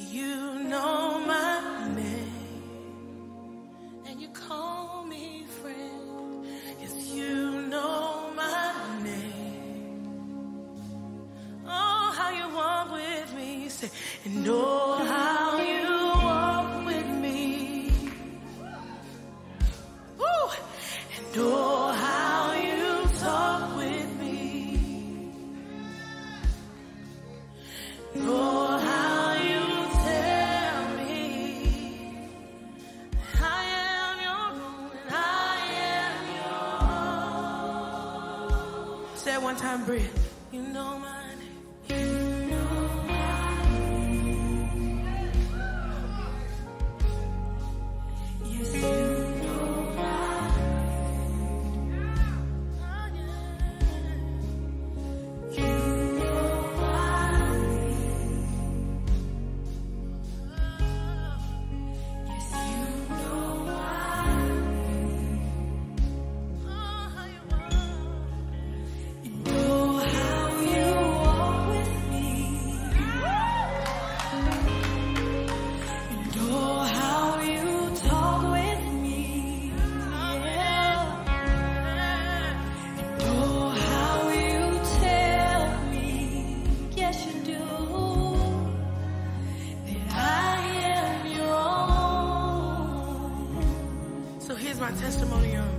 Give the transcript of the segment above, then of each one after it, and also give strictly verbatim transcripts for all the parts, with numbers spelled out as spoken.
You know my name, and you call me friend. Yes, you know my name. Oh, how you walk with me, say, and oh, how you walk with me. Woo! And oh, how you talk with me. Oh, how you tell me I am your own and I am yours. Say it one time, Bria. You know my name. You know my name. Yes, you know my name. Oh, yeah. You know my name. Yes, you know my name. Oh, how you walk. And oh, how you walk with me. And oh, how you talk with me. Yeah. And oh, how you tell me, yes you do, that I am your own. So here's my testimony, y'all.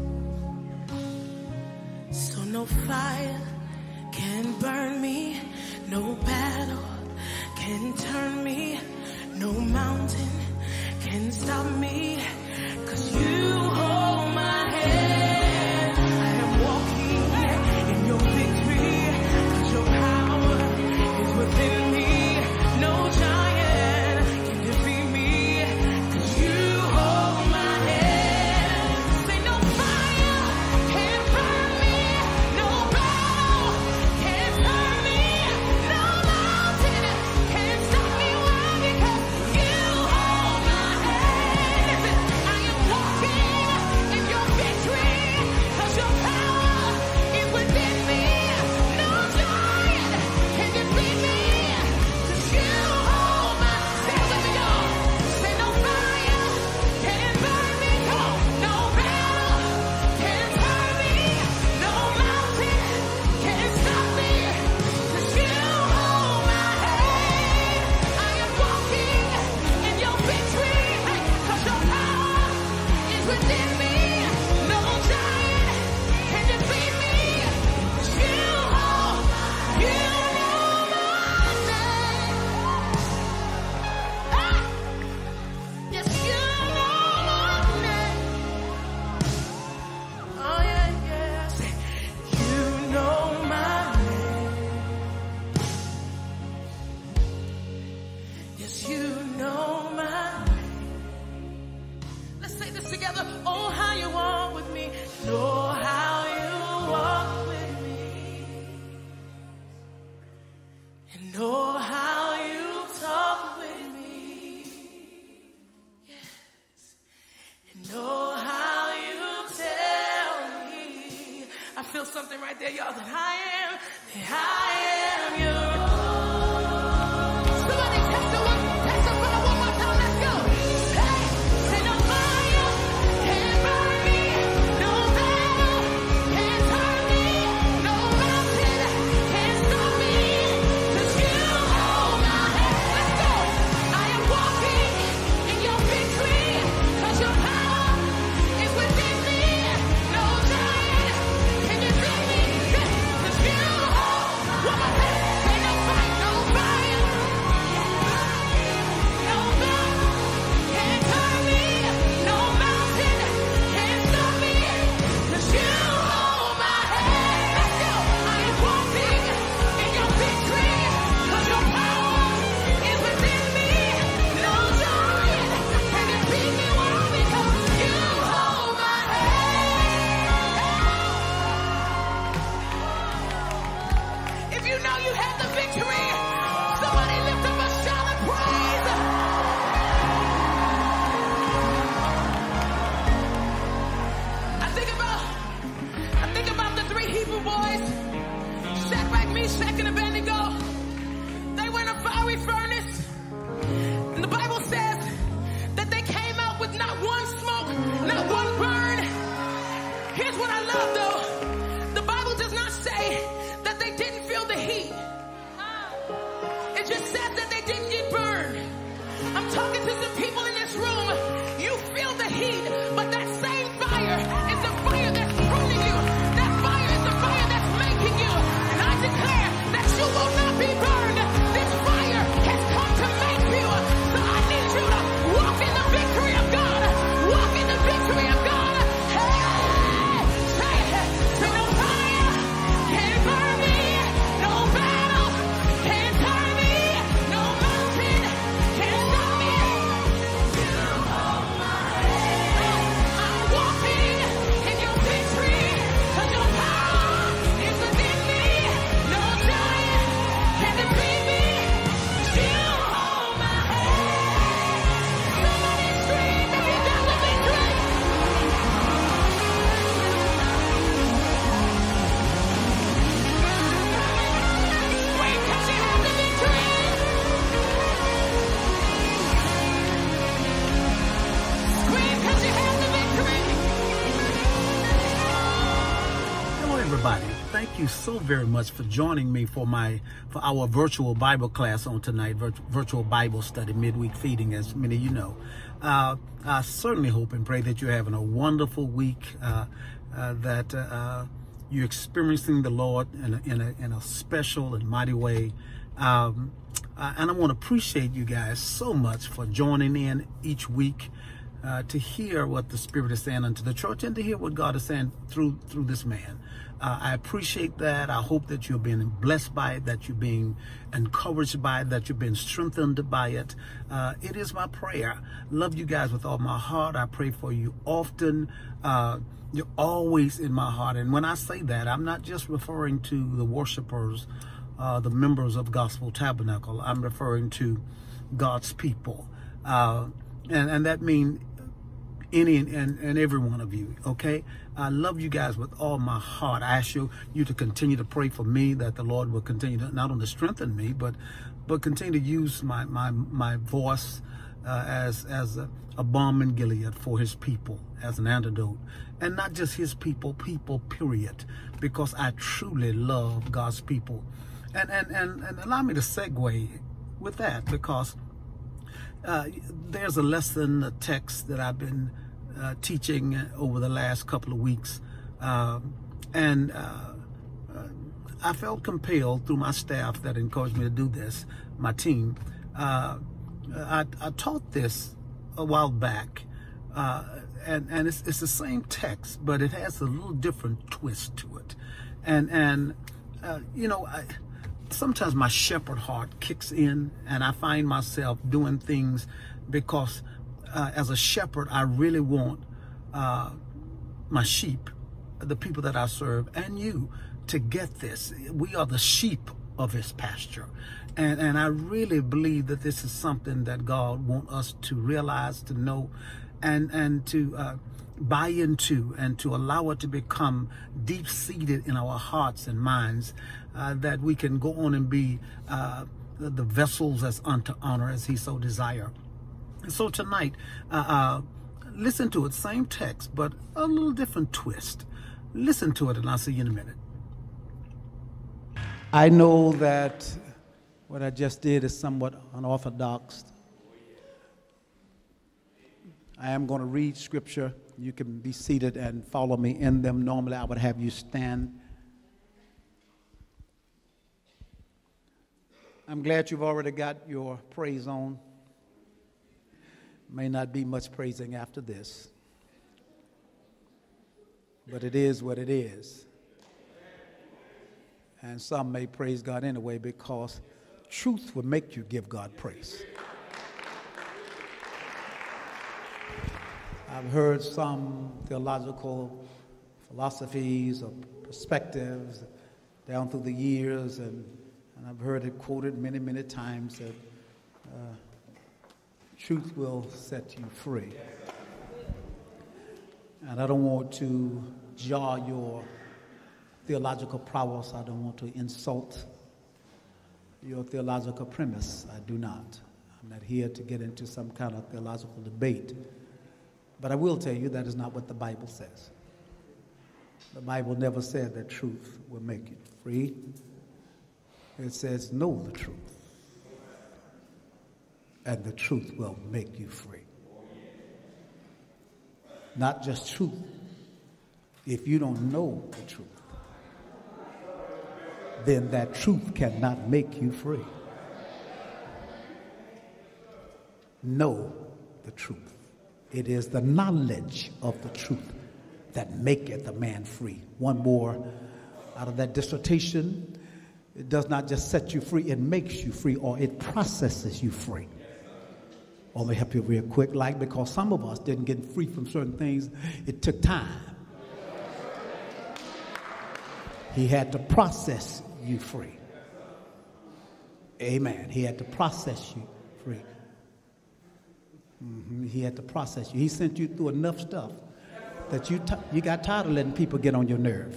So no fire can burn me, no battle can turn me, no mountain can stop me, 'cause you hold my hand. I am walking in your victory, 'cause your power is within me. No giant can defeat me, 'cause you hold my hand. Say no fire can burn me, no battle can turn me, no mountain can stop me. Why? Because you hold my hand. I am walking in your victory, 'cause your power is within me. No giant can defeat me, 'cause you hold my hand. Let me go. Say no fire can burn me, come on. No battle can turn me, no mountain can stop me, 'cause you hold my hand. I am walking in your victory, 'cause your power is within me. No giant can defeat me, 'cause you hold, you know my name. Ah! Yes, you know my name. Oh yeah, yeah. Say, you know my name. Yes, you know my name. Let's say this together. Oh, how you walk with me. Oh, how you walk with me. And oh, how you talk with me. Yes. And oh, how you tell me. I feel something right there, y'all, that I am, that I am your own. Somebody testify, testify one more time, let's go. Hey, say no fire can burn me, no battle can turn me, no mountain can stop me, 'cause you hold my hand. Let's go. I am walking in your victory, 'cause your power is within me. No giant can defeat me, 'cause you hold. One more you so very much for joining me for my for our virtual Bible class on tonight, virtual, virtual Bible study, midweek feeding, as many of you know. Uh, I certainly hope and pray that you're having a wonderful week, uh, uh, that uh, you're experiencing the Lord in a, in a, in a special and mighty way. Um, uh, and I want to appreciate you guys so much for joining in each week uh, to hear what the Spirit is saying unto the church and to hear what God is saying through through this man. Uh, I appreciate that. I hope that you're being blessed by it, that you're being encouraged by it, that you're being strengthened by it. Uh, it is my prayer. Love you guys with all my heart. I pray for you often. Uh, you're always in my heart. And when I say that, I'm not just referring to the worshipers, uh, the members of Gospel Tabernacle. I'm referring to God's people. Uh, and, and that means any and, and every one of you, okay? I love you guys with all my heart. I ask you, you to continue to pray for me, that the Lord will continue to not only strengthen me, but but continue to use my my my voice uh, as as a, a balm in Gilead for His people, as an antidote, and not just His people, people period, because I truly love God's people, and and and, and allow me to segue with that, because uh, there's a lesson, a text that I've been Uh, teaching over the last couple of weeks, uh, and uh, uh, I felt compelled through my staff that encouraged me to do this, my team. Uh, I, I taught this a while back, uh, and, and it's, it's the same text, but it has a little different twist to it. And, and uh, you know, I, sometimes my shepherd heart kicks in, and I find myself doing things because Uh, as a shepherd, I really want uh, my sheep, the people that I serve, and you to get this. We are the sheep of His pasture. And, and I really believe that this is something that God wants us to realize, to know, and, and to uh, buy into, and to allow it to become deep-seated in our hearts and minds, uh, that we can go on and be uh, the, the vessels as unto honor as He so desires. So tonight, uh, uh, listen to it, same text, but a little different twist. Listen to it, and I'll see you in a minute. I know that what I just did is somewhat unorthodox. I am going to read scripture. You can be seated and follow me in them. Normally, I would have you stand. I'm glad you've already got your praise on. May not be much praising after this, but it is what it is. And some may praise God anyway, because truth will make you give God praise. I've heard some theological philosophies or perspectives down through the years, and, and I've heard it quoted many, many times that uh, truth will set you free. And I don't want to jar your theological prowess. I don't want to insult your theological premise. I do not. I'm not here to get into some kind of theological debate. But I will tell you that is not what the Bible says. The Bible never said that truth will make you free. It says, know the truth, and the truth will make you free. Not just truth. If you don't know the truth, then that truth cannot make you free. Know the truth. It is the knowledge of the truth that maketh a man free. One more out of that dissertation. It does not just set you free, it makes you free, or it processes you free. Let me help you real quick, like, because some of us didn't get free from certain things. It took time. He had to process you free. Amen. He had to process you free. Mm-hmm. He had to process you. He sent you through enough stuff that you t- you got tired of letting people get on your nerve.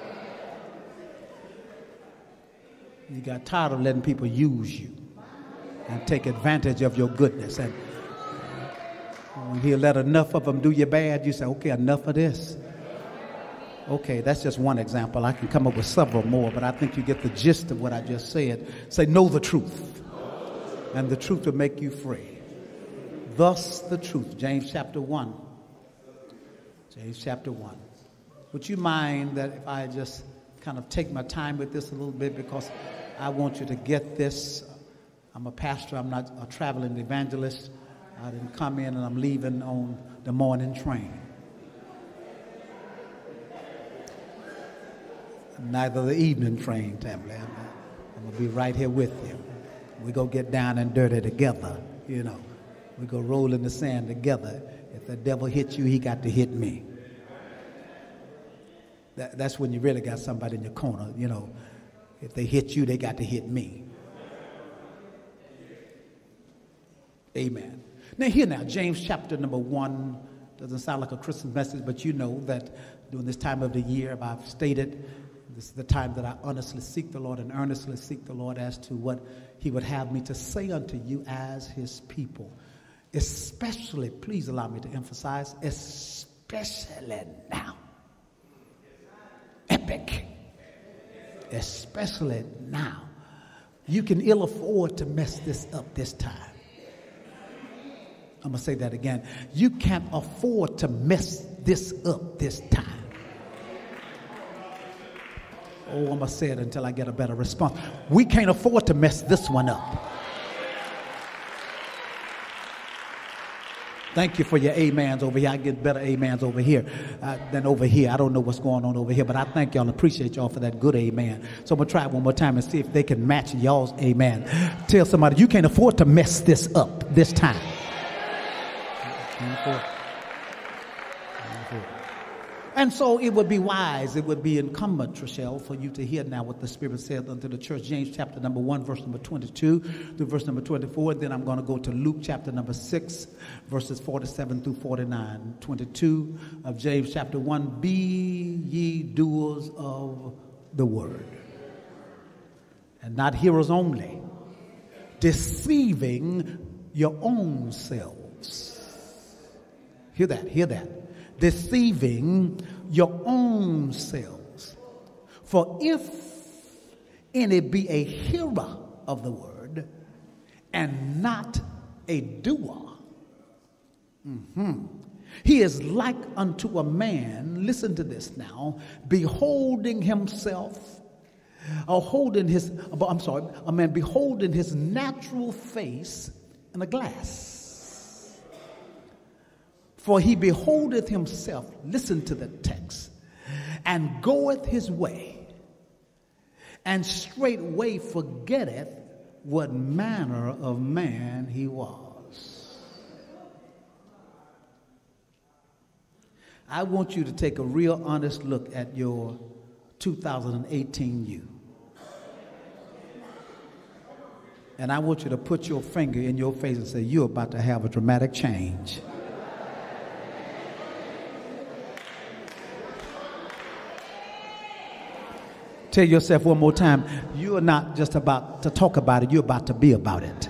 You got tired of letting people use you and take advantage of your goodness. And when He'll let enough of them do you bad, you say, okay, enough of this. Okay, that's just one example. I can come up with several more, but I think you get the gist of what I just said. Say, know the truth, and the truth will make you free. Thus the truth. James chapter one. James chapter one. Would you mind that if I just kind of take my time with this a little bit, because I want you to get this. I'm a pastor. I'm not a traveling evangelist. I didn't come in and I'm leaving on the morning train. Neither the evening train, Tammy. I'm, I'm going to be right here with you. We go get down and dirty together, you know. We go roll in the sand together. If the devil hits you, he got to hit me. That, that's when you really got somebody in your corner, you know. If they hit you, they got to hit me. Amen. Now here now, James chapter number one. Doesn't sound like a Christmas message, but you know that during this time of the year, I've stated, this is the time that I honestly seek the Lord and earnestly seek the Lord as to what he would have me to say unto you as his people. Especially, please allow me to emphasize, especially now. Epic. Especially now. You can ill afford to mess this up this time. I'm going to say that again. You can't afford to mess this up this time. Oh, I'm going to say it until I get a better response. We can't afford to mess this one up. Thank you for your amens over here. I get better amens over here uh, than over here. I don't know what's going on over here, but I thank y'all and appreciate y'all for that good amen. So I'm going to try it one more time and see if they can match y'all's amen. Tell somebody, you can't afford to mess this up this time. And so it would be wise, it would be incumbent, Trishelle, for you to hear now what the Spirit said unto the church. James chapter number one, verse number twenty-two through verse number twenty-four. And then I'm going to go to Luke chapter number six, verses forty-seven through forty-nine. twenty-two of James chapter one. Be ye doers of the word, and not hearers only, deceiving your own selves. Hear that, hear that. Deceiving your own selves. For if any be a hearer of the word and not a doer, mm-hmm, he is like unto a man, listen to this now, beholding himself, or holding his, I'm sorry, a man beholding his natural face in a glass. For he beholdeth himself, listen to the text, and goeth his way, and straightway forgetteth what manner of man he was. I want you to take a real honest look at your two thousand eighteen you. And I want you to put your finger in your face and say, you're about to have a dramatic change. Tell yourself one more time, you are not just about to talk about it, you're about to be about it.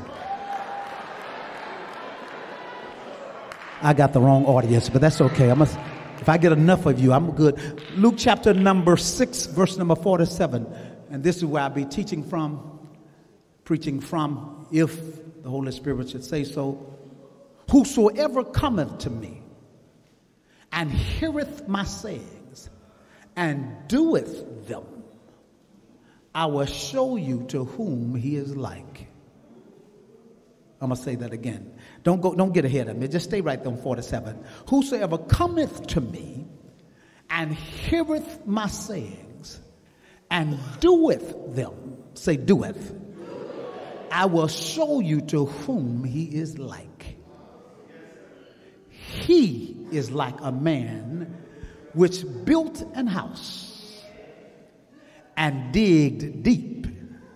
I got the wrong audience, but that's okay. I must, if I get enough of you, I'm good. Luke chapter number six, verse number forty-seven. And this is where I'll be teaching from, preaching from, if the Holy Spirit should say so. Whosoever cometh to me and heareth my sayings and doeth them, I will show you to whom he is like. I'm going to say that again. Don't go, don't get ahead of me. Just stay right there on forty-seven. Whosoever cometh to me and heareth my sayings and doeth them, say doeth, I will show you to whom he is like. He is like a man which built an house and digged deep,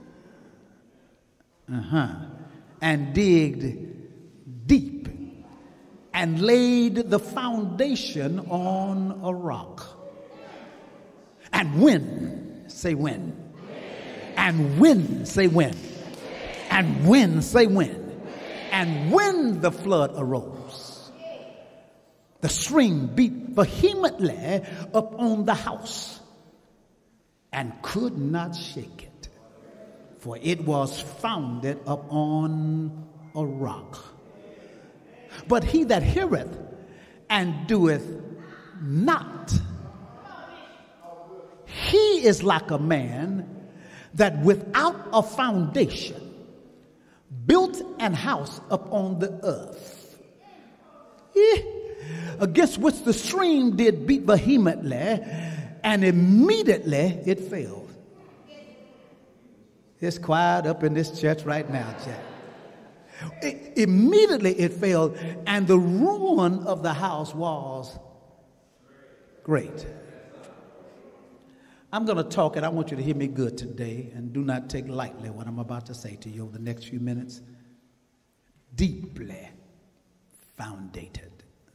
uh-huh, and digged deep, and laid the foundation on a rock. And when, say when, and when, say when, and when, say when, and when the flood arose, The stream beat vehemently upon the house and could not shake it, for it was founded upon a rock. But he that heareth and doeth not, he is like a man that without a foundation built an house upon the earth, eh, against which the stream did beat vehemently, and immediately it failed. It's quiet up in this church right now, Jack. It, immediately it failed, and the ruin of the house was great. I'm going to talk, and I want you to hear me good today, and do not take lightly what I'm about to say to you over the next few minutes. Deeply foundated.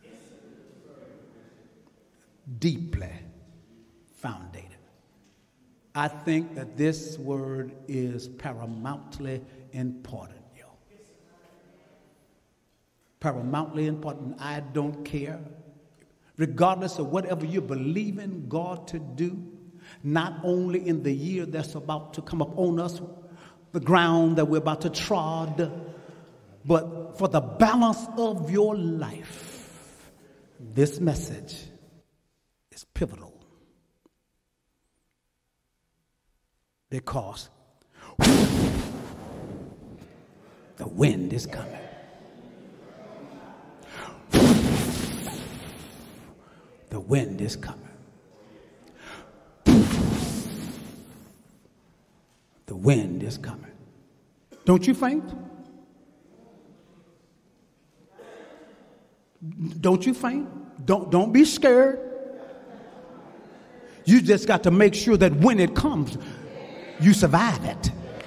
Deeply foundated. I think that this word is paramountly important, yo. Paramountly important. I don't care. Regardless of whatever you believe in God to do, not only in the year that's about to come up on us, the ground that we're about to trod, but for the balance of your life, this message is pivotal. Because the wind is coming. The wind is coming. The wind is coming. Don't you faint? Don't you faint? Don't, don't be scared. You just got to make sure that when it comes, you survive it.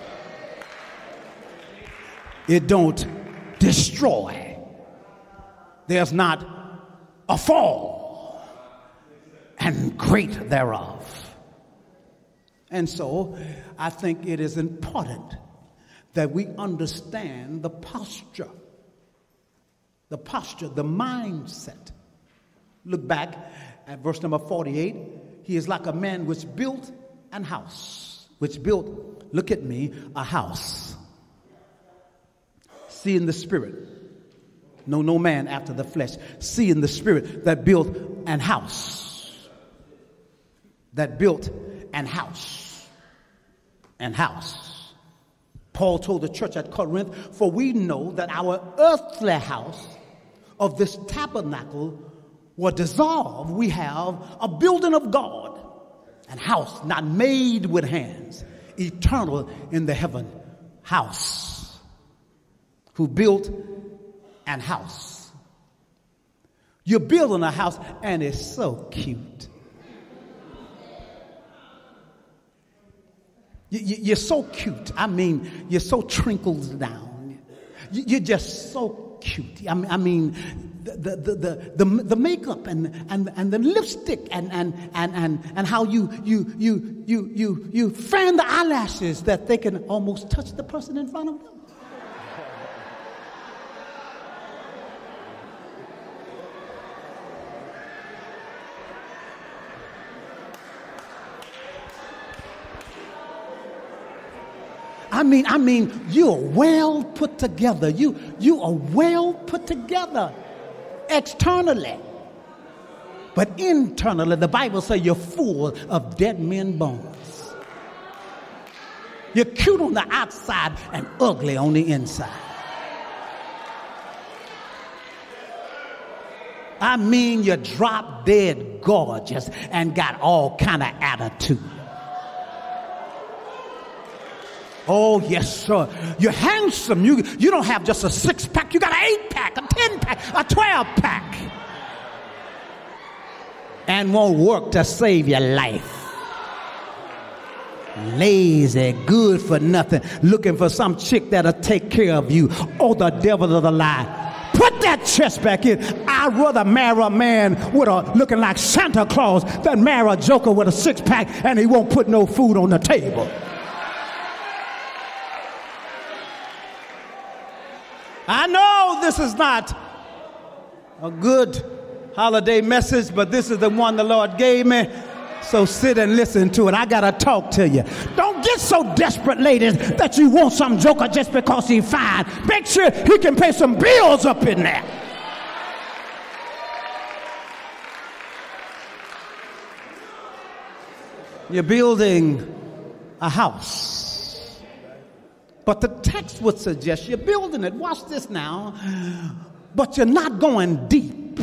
It don't destroy. There's not a fall and great thereof. And so I think it is important that we understand the posture, the posture, the mindset. Look back at verse number forty-eight. He is like a man which built an house, which built, look at me, a house. See in the spirit. No, no man after the flesh. See in the spirit that built an house. That built an house. An house. Paul told the church at Corinth, for we know that our earthly house of this tabernacle were dissolved. We have a building of God, an house not made with hands, eternal in the heaven house. Who built an house. You're building a house and it's so cute. You're so cute. I mean, you're so trickled down. You're just so cute. I mean, I mean, the the the the, the makeup and and and the lipstick and and and and and how you you you you you you fan the eyelashes that they can almost touch the person in front of them. I mean, I mean, you are well put together. You, you are well put together externally. But internally, the Bible says you're full of dead men bones. You're cute on the outside and ugly on the inside. I mean, you're drop dead gorgeous and got all kind of attitude. Oh, yes, sir. You're handsome. You, you don't have just a six-pack. You got an eight-pack, a ten-pack, a twelve-pack. And won't work to save your life. Lazy, good for nothing, looking for some chick that'll take care of you. Oh, the devil of the lie. Put that chest back in. I'd rather marry a man with a looking like Santa Claus than marry a joker with a six-pack and he won't put no food on the table. I know this is not a good holiday message, but this is the one the Lord gave me. So sit and listen to it. I got to talk to you. Don't get so desperate, ladies, that you want some joker just because he's fine. Make sure he can pay some bills up in there. You're building a house. But the text would suggest you're building it. Watch this now. But you're not going deep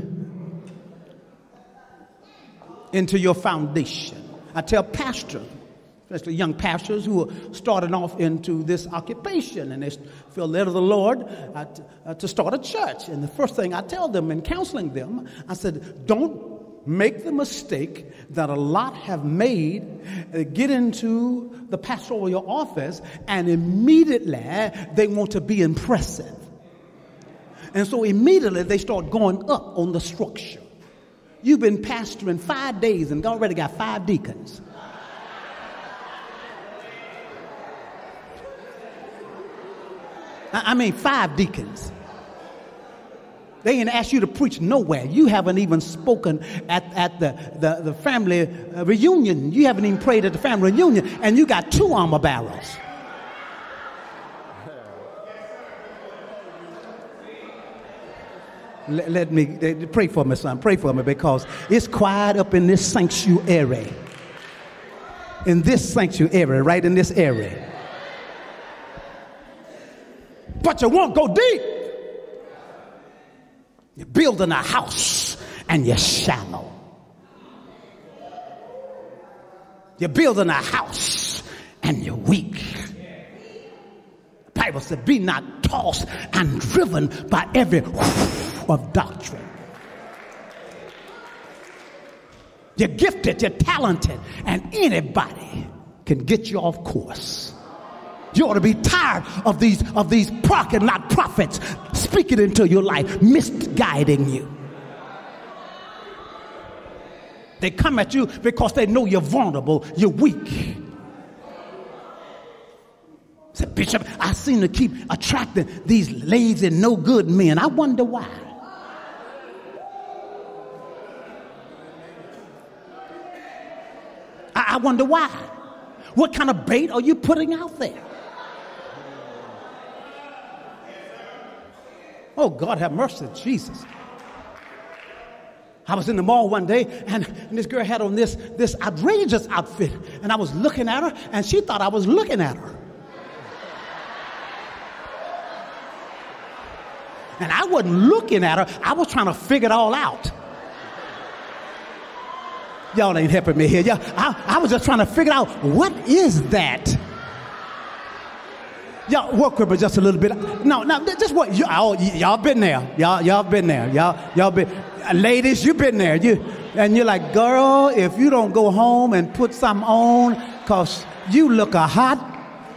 into your foundation. I tell pastors, especially young pastors who are starting off into this occupation, and they feel led of the Lord uh, to, uh, to start a church. And the first thing I tell them in counseling them, I said, don't make the mistake that a lot have made, uh, get into the pastoral office, and immediately they want to be impressive. And so immediately they start going up on the structure. You've been pastoring five days and already got five deacons. I mean, five deacons. They ain't asked you to preach nowhere. You haven't even spoken at, at the, the, the family uh, reunion. You haven't even prayed at the family reunion, and you got two armor barrels. Let, let me pray for me, son. Pray for me, because it's quiet up in this sanctuary. In this sanctuary, right in this area. But you won't go deep. You're building a house and you're shallow. You're building a house and you're weak. The Bible said, be not tossed and driven by every of doctrine. You're gifted, you're talented, and anybody can get you off course. You ought to be tired of these of these parking lot prophets speaking into your life, misguiding you. They come at you because they know you're vulnerable, you're weak. Say, Bishop, I seem to keep attracting these lazy, no good men. I wonder why. I wonder why. What kind of bait are you putting out there? Oh, God have mercy, Jesus. I was in the mall one day, and, and this girl had on this, this outrageous outfit, and I was looking at her, and she thought I was looking at her. And I wasn't looking at her. I was trying to figure it all out. Y'all ain't helping me here. Y'all, I, I was just trying to figure out, what is that? Y'all work with me just a little bit. No, no, just what y'all, y'all been there. Y'all, y'all been there. Y'all, y'all been. Ladies, you been there. You and you're like, girl, if you don't go home and put something on, cause you look a hot.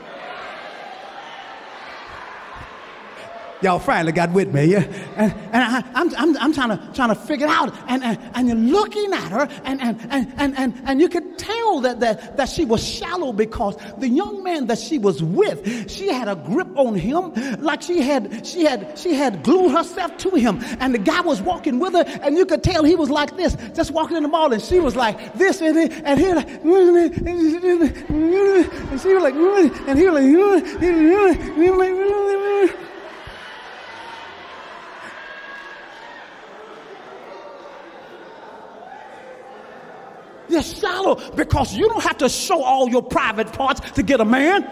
Y'all finally got with me, yeah? And, and I, I'm, I'm, I'm trying to, trying to figure it out. And, and, and you're looking at her, and, and, and, and, and, and you could tell that, that, that she was shallow, because the young man that she was with, she had a grip on him like she had, she had, she had glued herself to him. And the guy was walking with her, and you could tell he was like this, just walking in the mall, and she was like this, and he, and he like, and she was like, and he was like, you're shallow because you don't have to show all your private parts to get a man.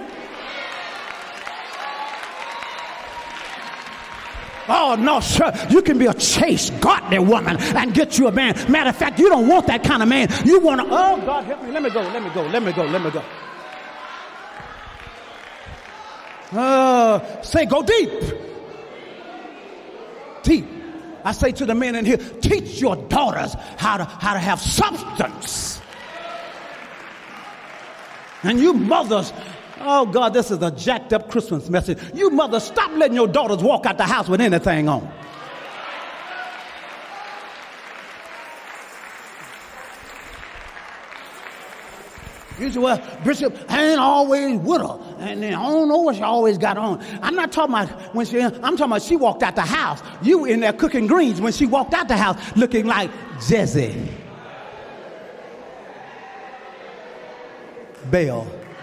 Oh, no, sir. You can be a chaste, godly woman and get you a man. Matter of fact, you don't want that kind of man. You want to, oh, God, help me. Let me go, let me go, let me go, let me go. Uh, say, go deep. Deep. I say to the men in here, teach your daughters how to how to have substance. And you mothers, oh God, this is a jacked up Christmas message. You mothers, stop letting your daughters walk out the house with anything on. You say, well, Bishop, I ain't always with her. And then I don't know what she always got on. I'm not talking about when she, I'm talking about she walked out the house. You were in there cooking greens when she walked out the house looking like Jesse. Baal.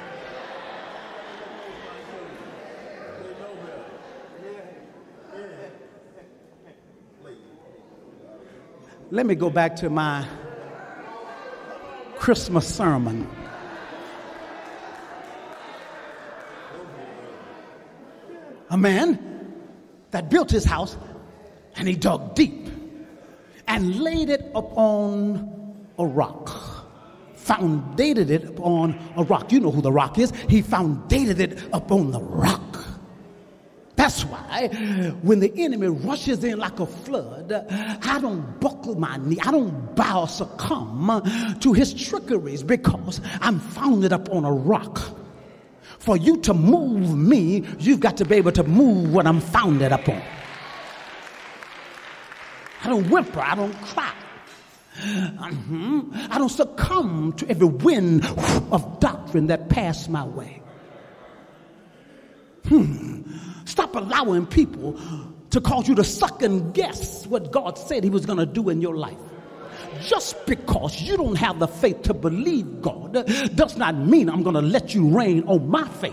Let me go back to my Christmas sermon. A man that built his house and he dug deep and laid it upon a rock. Foundated it upon a rock. You know who the rock is. He foundated it upon the rock. That's why when the enemy rushes in like a flood, I don't buckle my knee. I don't bow or succumb to his trickeries because I'm founded up on a rock. For you to move me, you've got to be able to move what I'm founded upon. I don't whimper. I don't cry. Mm-hmm. I don't succumb to every wind of doctrine that passed my way. Hmm. Stop allowing people to cause you to second guess what God said he was going to do in your life. Just because you don't have the faith to believe God does not mean I'm going to let you reign on my faith.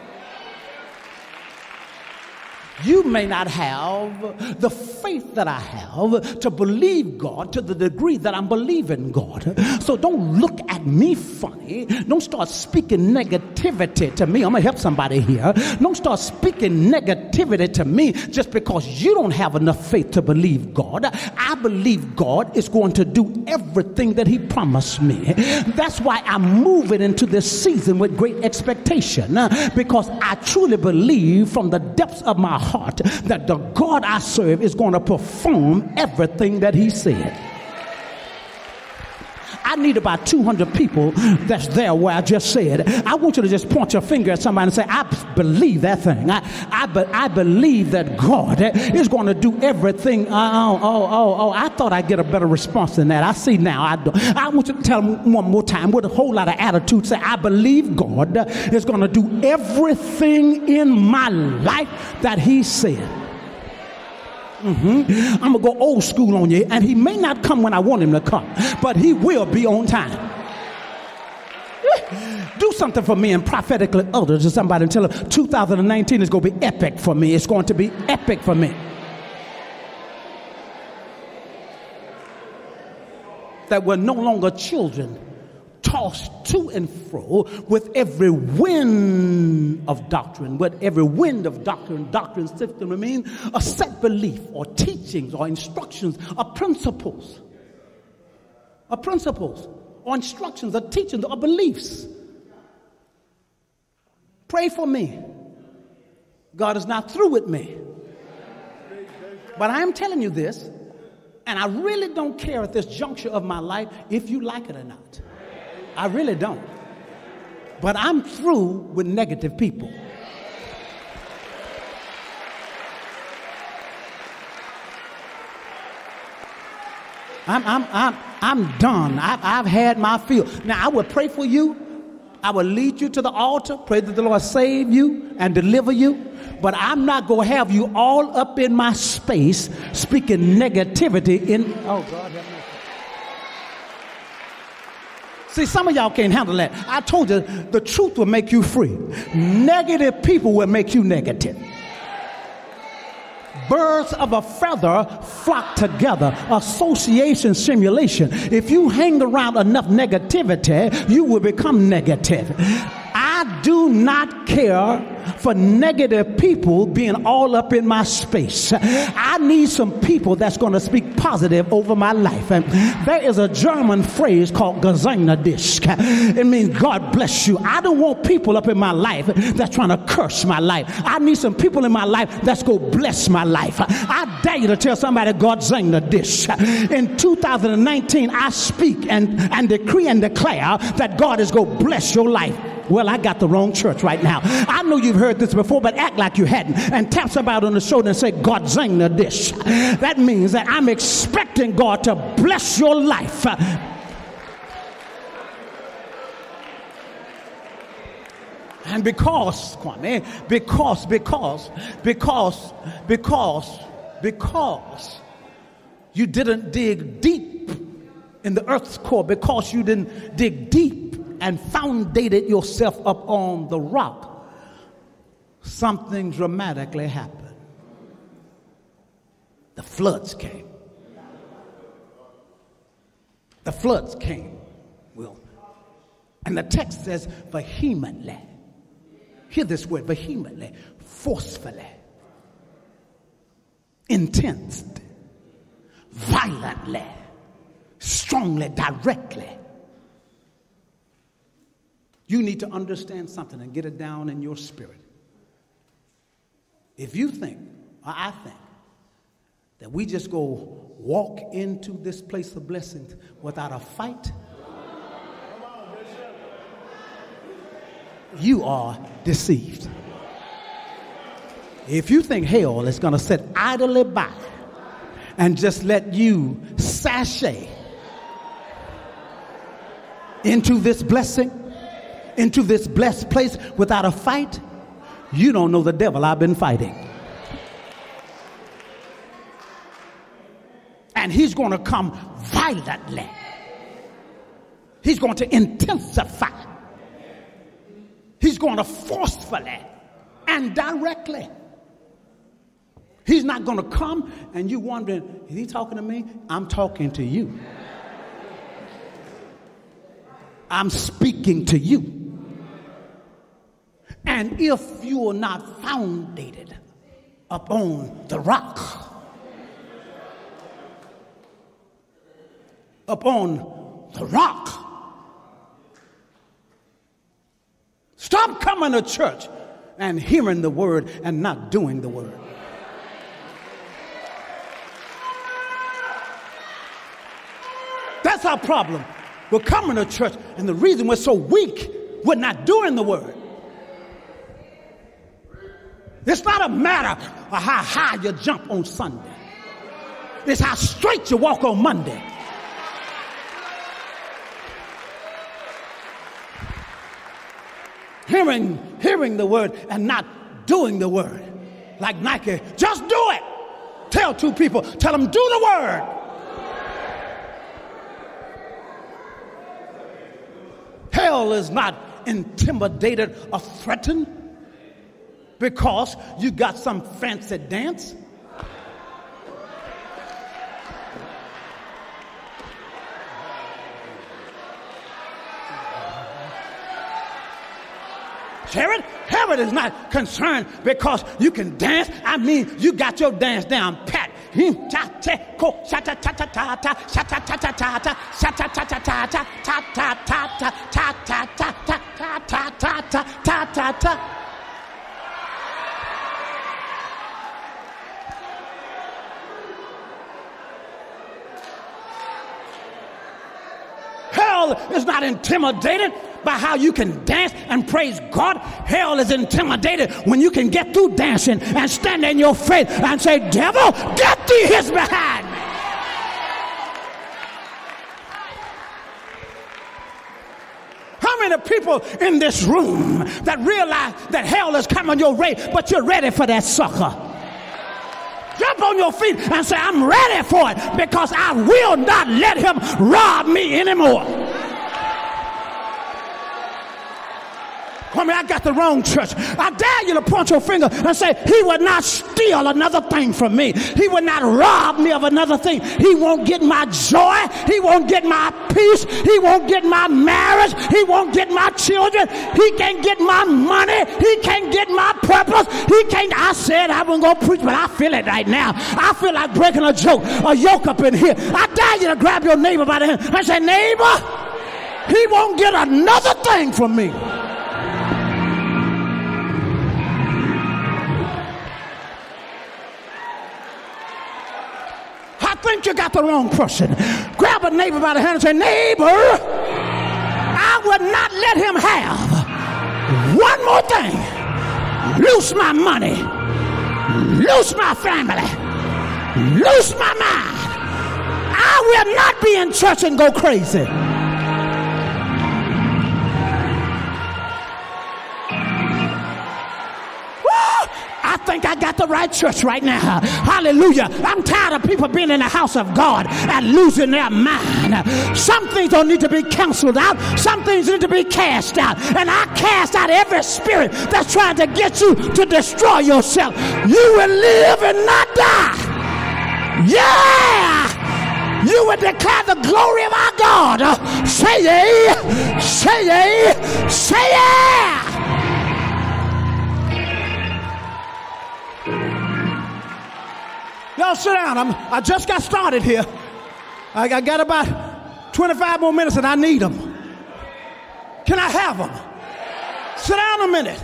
You may not have the faith that I have to believe God to the degree that I'm believing God. So don't look at me funny. Don't start speaking negativity to me. I'm going to help somebody here. Don't start speaking negativity to me just because you don't have enough faith to believe God. I believe God is going to do everything that he promised me. That's why I'm moving into this season with great expectation, because I truly believe from the depths of my heart heart that the God I serve is going to perform everything that he said. I need about two hundred people that's there where I just said. I want you to just point your finger at somebody and say, I believe that thing. I I, be, I believe that God is going to do everything. Oh, oh, oh, oh. I thought I'd get a better response than that. I see now. I, do. I want you to tell them one more time with a whole lot of attitude. Say, I believe God is going to do everything in my life that he said. Mm-hmm. I'm going to go old school on you, and he may not come when I want him to come, but he will be on time. Do something for me and prophetically others to somebody and tell them two thousand nineteen is going to be epic for me. It's going to be epic for me. That we're no longer children tossed to and fro with every wind of doctrine, with every wind of doctrine. Doctrine simply means a set belief or teachings or instructions or principles, or principles or instructions or teachings or beliefs. Pray for me. God is not through with me. But I am telling you this, and I really don't care at this juncture of my life if you like it or not. I really don't. But I'm through with negative people. I'm, I'm, I'm, I'm done. I've, I've had my fill. Now, I will pray for you. I will lead you to the altar. Pray that the Lord save you and deliver you. But I'm not going to have you all up in my space speaking negativity in... Oh, God have mercy. See, some of y'all can't handle that. I told you the truth will make you free. Negative people will make you negative. Birds of a feather flock together. Association, simulation. If you hang around enough negativity, you will become negative. I do not care for negative people being all up in my space. I need some people that's going to speak positive over my life. And there is a German phrase called Gesegnet. It means God bless you. I don't want people up in my life that's trying to curse my life. I need some people in my life that's going to bless my life. I dare you to tell somebody God Gesegnet this. In two thousand nineteen, I speak and, and decree and declare that God is going to bless your life. Well, I got the wrong church right now. I know you've heard this before, but act like you hadn't. And tap somebody on the shoulder and say, God Gesegnet this. That means that I'm expecting God to bless your life. And because, Kwame, because, because, because, because, because you didn't dig deep in the earth's core, because you didn't dig deep and foundated yourself up on the rock, something dramatically happened. The floods came. The floods came, Will. And the text says vehemently. Hear this word, vehemently, forcefully, intense, violently, strongly, directly. You need to understand something and get it down in your spirit. If you think, or I think, that we just go walk into this place of blessings without a fight, you are deceived. If you think hell is going to sit idly by and just let you sashay into this blessing, into this blessed place without a fight, you don't know the devil I've been fighting. And he's going to come violently. He's going to intensify. He's going to forcefully and directly. He's not going to come and you wondering, is he talking to me? I'm talking to you. I'm speaking to you. And if you are not foundated upon the rock, upon the rock, stop coming to church and hearing the word and not doing the word. That's our problem. We're coming to church, and the reason we're so weak, we're not doing the word. It's not a matter of how high you jump on Sunday. It's how straight you walk on Monday. Hearing, hearing the word and not doing the word. Like Nike, just do it. Tell two people, tell them, do the word. Hell is not intimidated or threatened because you got some fancy dance. Herod, Herod is not concerned because you can dance. I mean, you got your dance down pat. Hell is not intimidated by how you can dance and praise God. Hell is intimidated when you can get through dancing and stand in your faith and say, devil, get thee his behind me. How many people in this room that realize that hell is coming your way, but you're ready for that sucker? Jump on your feet and say, I'm ready for it because I will not let him rob me anymore. I mean, I got the wrong church. I dare you to point your finger and say, he would not steal another thing from me. He would not rob me of another thing. He won't get my joy. He won't get my peace. He won't get my marriage. He won't get my children. He can't get my money. He can't get my purpose. He can't. I said I wasn't going to preach, but I feel it right now. I feel like breaking a joke, a yoke up in here. I dare you to grab your neighbor by the hand and say, neighbor, he won't get another thing from me. I think you got the wrong person. Grab a neighbor by the hand and say, neighbor, I would not let him have one more thing. Loose my money. Loose my family. Loose my mind. I will not be in church and go crazy. think I got the right church right now. Hallelujah. I'm tired of people being in the house of God and losing their mind. Some things don't need to be canceled out. Some things need to be cast out. And I cast out every spirit that's trying to get you to destroy yourself. You will live and not die. Yeah! You will declare the glory of our God. Uh, say ye, say ye, say yeah! Y'all sit down. I'm, I just got started here. I, I got about twenty-five more minutes and I need them. Can I have them? Sit down a minute.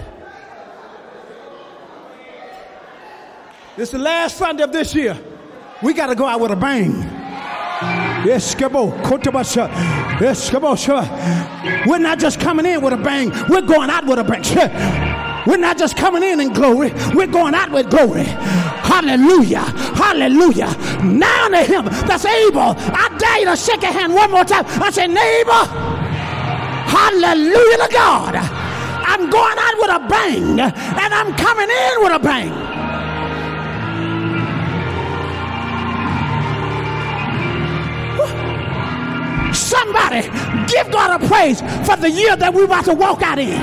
This is the last Sunday of this year. We got to go out with a bang. Yes, come on. Yes, come on. We're not just coming in with a bang. We're going out with a bang. We're not just coming in in glory. We're going out with glory. Hallelujah. Hallelujah. Now to him that's able. I dare you to shake your hand one more time. I say, neighbor. Hallelujah to God. I'm going out with a bang. And I'm coming in with a bang. Somebody give God a praise for the year that we're about to walk out in.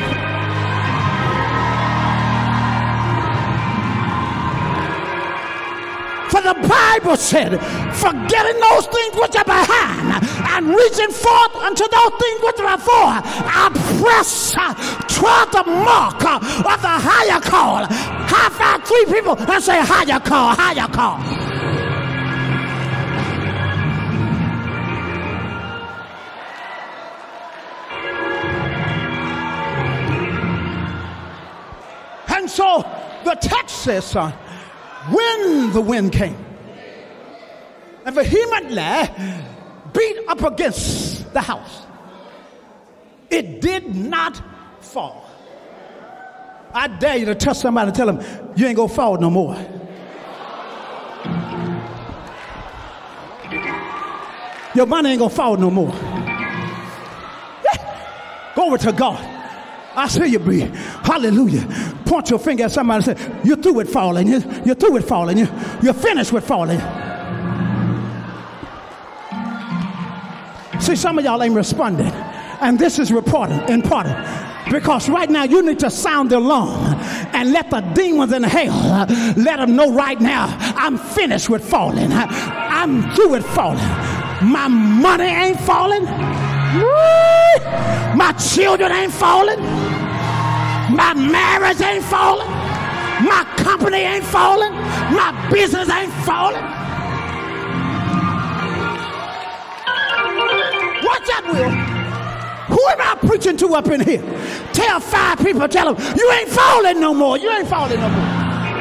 For the Bible said, forgetting those things which are behind and reaching forth unto those things which are before, I press uh, toward the mark uh, of the higher call. High five three people and say higher call, higher call. And so the text says, son, when the wind came and vehemently beat up against the house, it did not fall. I dare you to touch somebody and tell them, you ain't gonna fall no more. Your money ain't gonna fall no more. Glory to God. I see you breathe. Hallelujah. Point your finger at somebody and say, you're through with falling. You're, you're through with falling. You're, you're finished with falling. See, some of y'all ain't responding. And this is important, important. Because right now you need to sound the alarm and let the demons in hell, let them know right now, I'm finished with falling. I'm through with falling. My money ain't falling. My children ain't falling. My marriage ain't falling. My company ain't falling. My business ain't falling. Watch out, Will. Who am I preaching to up in here? Tell five people, tell them, you ain't falling no more. You ain't falling no more.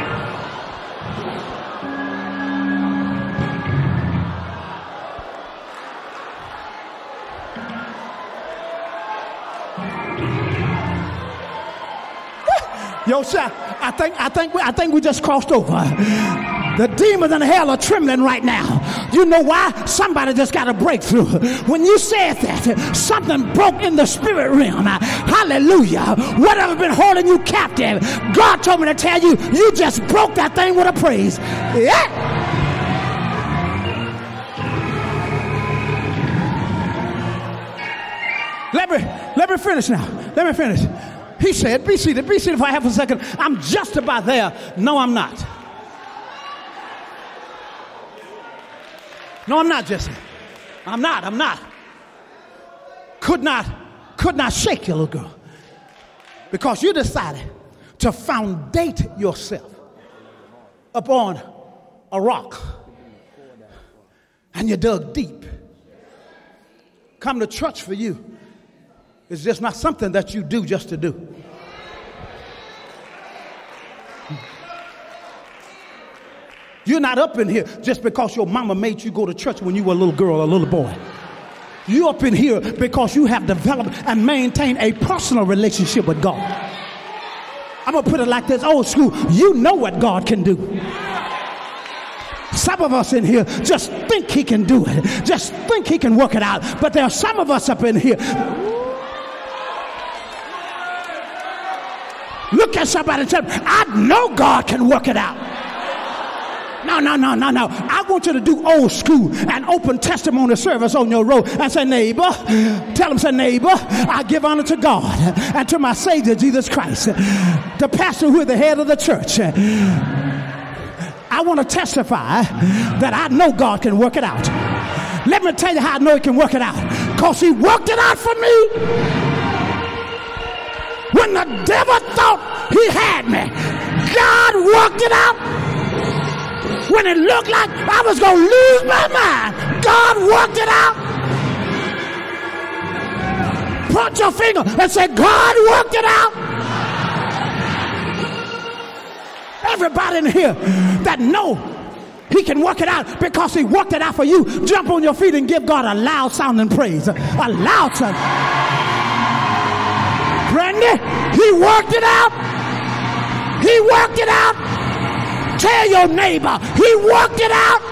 Yo, sir, I think I think we, I think we just crossed over. The demons in hell are trembling right now. You know why? Somebody just got a breakthrough. When you said that, something broke in the spirit realm. Hallelujah. Whatever been holding you captive, God told me to tell you, you just broke that thing with a praise. Yeah. Let me let me finish now. Let me finish. He said, be seated, be seated for half a second. I'm just about there. No, I'm not. No, I'm not, Jesse. I'm not, I'm not. Could not, could not shake you, little girl. Because you decided to foundate yourself upon a rock. And you dug deep. Come to church for you. It's just not something that you do just to do. You're not up in here just because your mama made you go to church when you were a little girl or a little boy. You're up in here because you have developed and maintained a personal relationship with God. I'm going to put it like this, old school. You know what God can do. Some of us in here just think he can do it. Just think he can work it out. But there are some of us up in here. Look Look at somebody and tell them, I know God can work it out. No, no, no, no, no. I want you to do old school and open testimony service on your road and say, neighbor, tell them, say, neighbor, I give honor to God and to my Savior, Jesus Christ, the pastor who is the head of the church. I want to testify that I know God can work it out. Let me tell you how I know he can work it out. Because he worked it out for me. When the devil thought he had me, God worked it out. When it looked like I was going to lose my mind, God worked it out. Point your finger and say, God worked it out. Everybody in here that know he can work it out because he worked it out for you, jump on your feet and give God a loud sounding praise. A loud sound. Brandy, he worked it out. He worked it out. Tell your neighbor, he worked it out.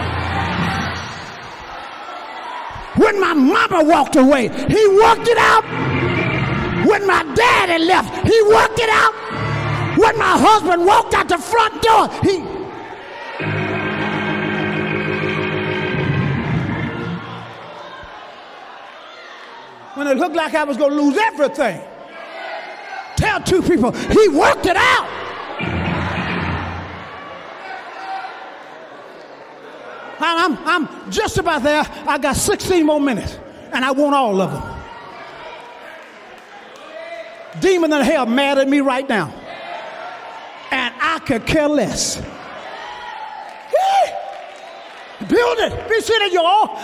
When my mama walked away, he worked it out. When my daddy left, he worked it out. When my husband walked out the front door, he... When it looked like I was going to lose everything, tell two people, he worked it out. I'm, I'm just about there. I got sixteen more minutes, and I want all of them. Demon in hell mad at me right now, and I could care less. Build it. Be seated, y'all,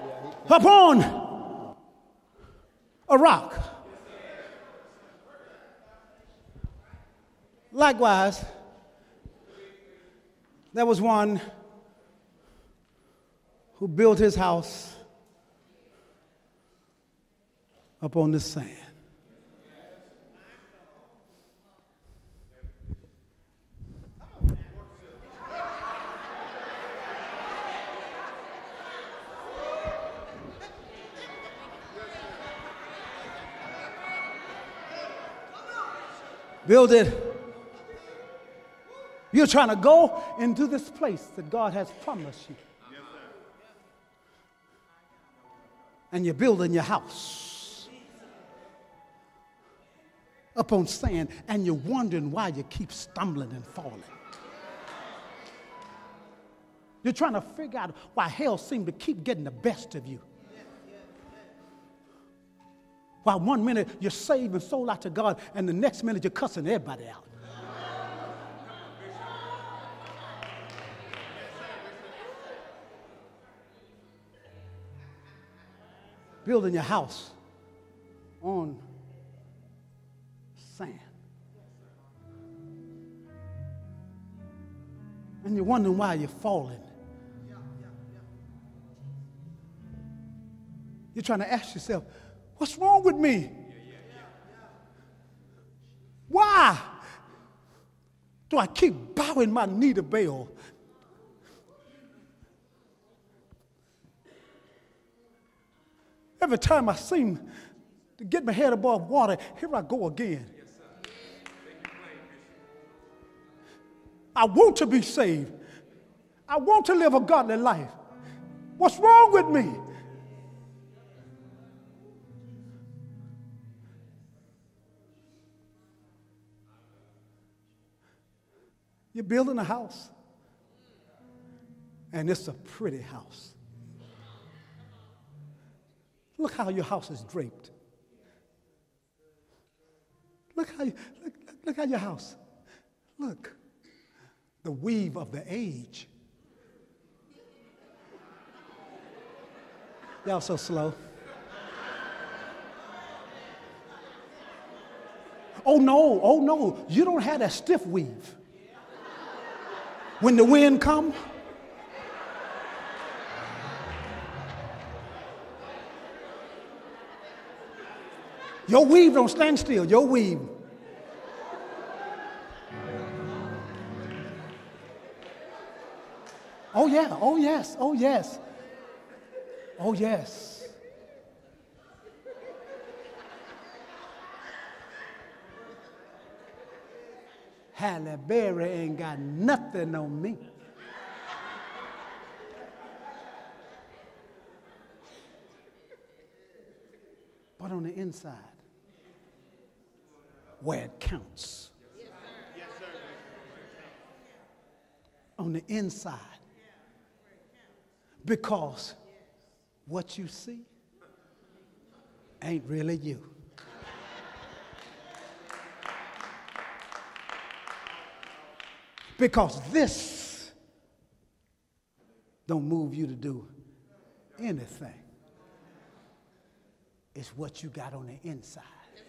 upon a rock. Likewise, there was one who built his house upon the sand. Build it. You're trying to go into this place that God has promised you. And you're building your house up on sand, and you're wondering why you keep stumbling and falling. You're trying to figure out why hell seems to keep getting the best of you. Why one minute you're saved and sold out to God, and the next minute you're cussing everybody out. Building your house on sand. And you're wondering why you're falling. You're trying to ask yourself, what's wrong with me? Why do I keep bowing my knee to Baal? Every time I seem to get my head above water, here I go again. I want to be saved. I want to live a godly life. What's wrong with me? You're building a house, and it's a pretty house. Look how your house is draped. Look how you, look, look how your house. Look, the weave of the age. Y'all so slow. Oh no, oh no, you don't have that stiff weave. When the wind comes, your weave don't stand still. Your weave. Oh yeah, oh yes, oh yes. Oh yes. Halle Berry ain't got nothing on me. But on the inside, where it counts. On the inside. Because what you see ain't really you. Because this don't move you to do anything. It's what you got on the inside.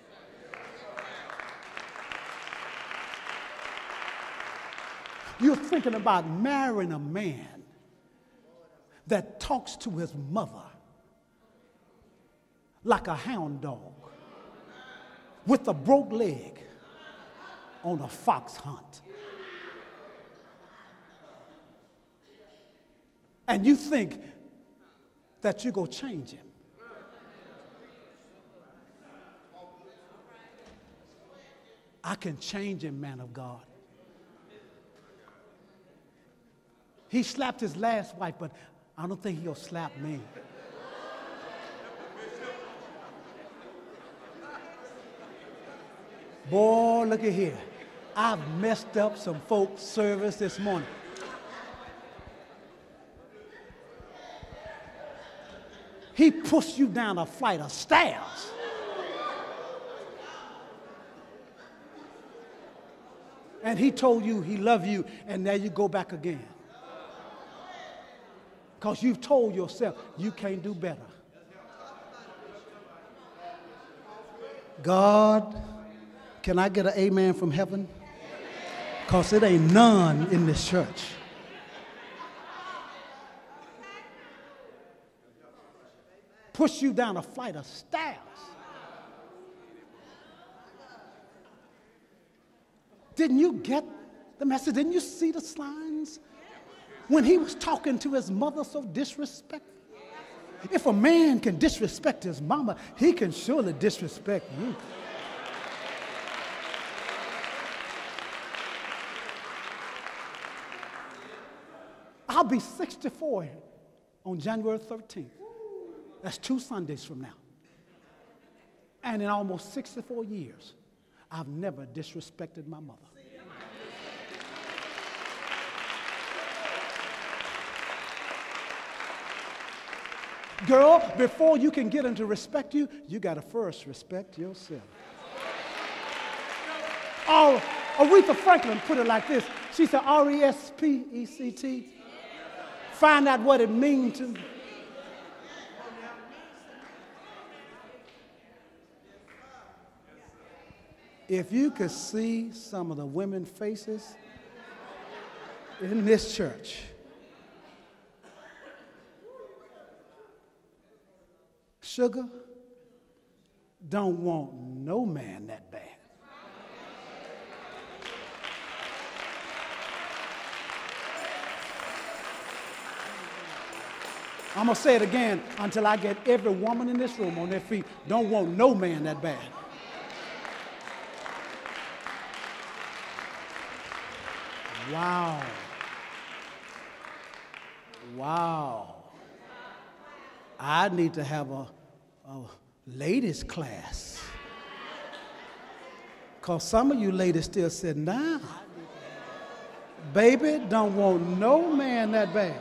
You're thinking about marrying a man that talks to his mother like a hound dog with a broke leg on a fox hunt. And you think that you're going to change him. I can change him, man of God. He slapped his last wife, but I don't think he'll slap me. Boy, look at here. I've messed up some folks' service this morning. He pushed you down a flight of stairs. And he told you he loved you, and now you go back again. Because you've told yourself you can't do better. God, can I get an amen from heaven? Because it ain't none in this church. Push you down a flight of stairs. Didn't you get the message? Didn't you see the signs? When he was talking to his mother so disrespectful. If a man can disrespect his mama, he can surely disrespect you. I'll be sixty-four on January thirteenth. That's two Sundays from now. And in almost sixty-four years, I've never disrespected my mother. Girl, before you can get him to respect you, you got to first respect yourself. Oh, Aretha Franklin put it like this. She said, R E S P E C T. Find out what it means to. If you could see some of the women's faces in this church, sugar don't want no man that bad. I'm going to say it again until I get every woman in this room on their feet. Don't want no man that bad. Wow. Wow. I need to have a, a ladies class. Because some of you ladies still sitting down. Baby, don't want no man that bad.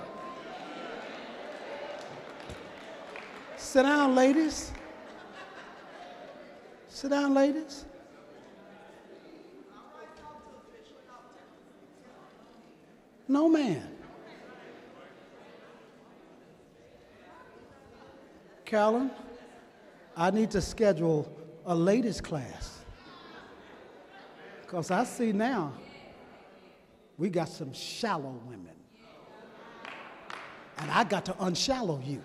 Sit down, ladies. Sit down, ladies. No man. Carolyn, I need to schedule a ladies class. Because I see now we got some shallow women. And I got to unshallow you.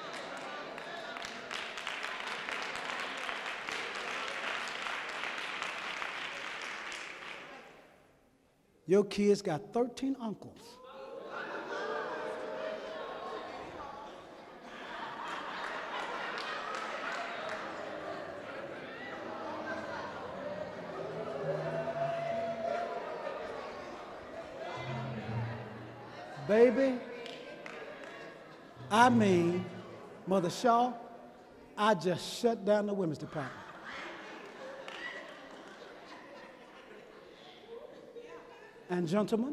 Your kids got thirteen uncles. Baby, I mean, Mother Shaw, I just shut down the women's department. And gentlemen,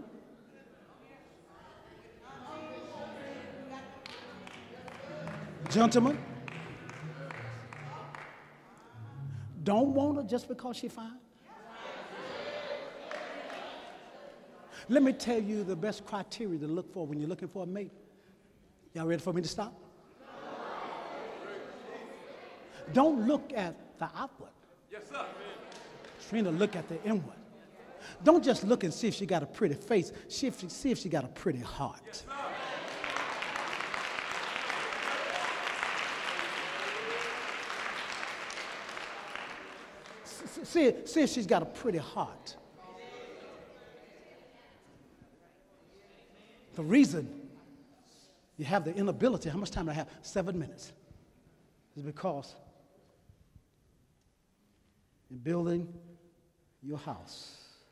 gentlemen, don't want her just because she's fine. Let me tell you the best criteria to look for when you're looking for a mate. Y'all ready for me to stop? Don't look at the outward. Yes, sir. Trying to look at the inward. Don't just look and see if she got a pretty face. See if she, see if she got a pretty heart. Yes, sir. See, see if she's got a pretty heart. The reason you have the inability, how much time do I have? Seven minutes. Is because you're building your house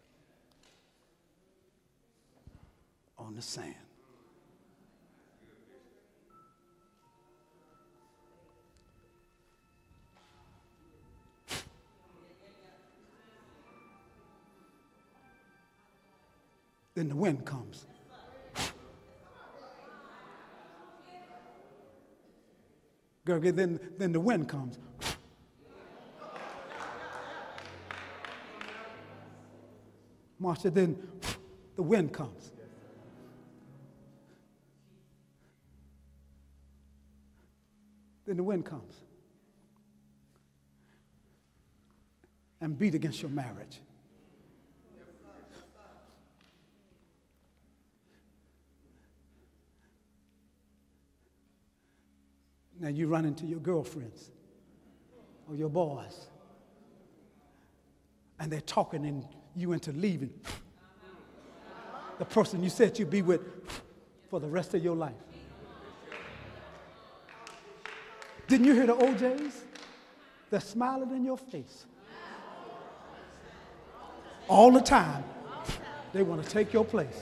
on the sand. Then the wind comes. Girl, then, then the wind comes. Marsha, then the wind comes. Then the wind comes and beat against your marriage. Now you run into your girlfriends or your boys, and they're talking and you into leaving the person you said you'd be with for the rest of your life. Didn't you hear the O Js? They're smiling in your face. All the time, they want to take your place.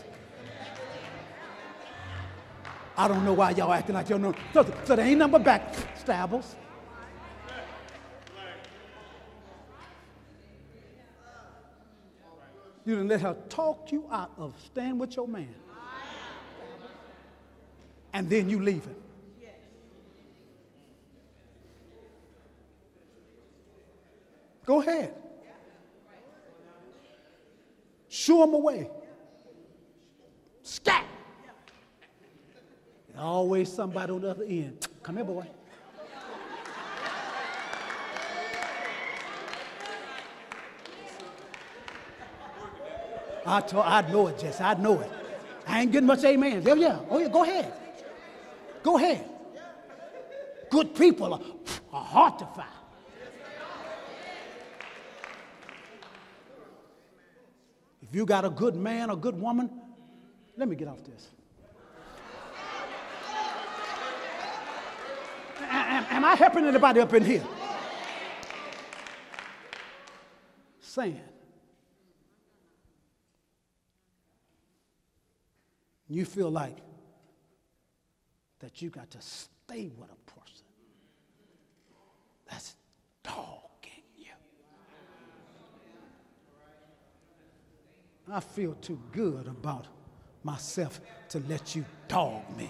I don't know why y'all acting like y'all know. So, so there ain't nothing but back stabbles. You done let her talk you out of staying with your man. And then you leave him. Go ahead. Shoo him away. Scat. There's always somebody on the other end. Come here, boy. I, told, I know it, Jesse. I know it. I ain't getting much amen. Oh, yeah. Oh, yeah. Go ahead. Go ahead. Good people are, are hard to find. If you got a good man or good woman, let me get off this. Am, am I helping anybody up in here? Saying, you feel like that you got to stay with a person that's dogging you. I feel too good about myself to let you dog me.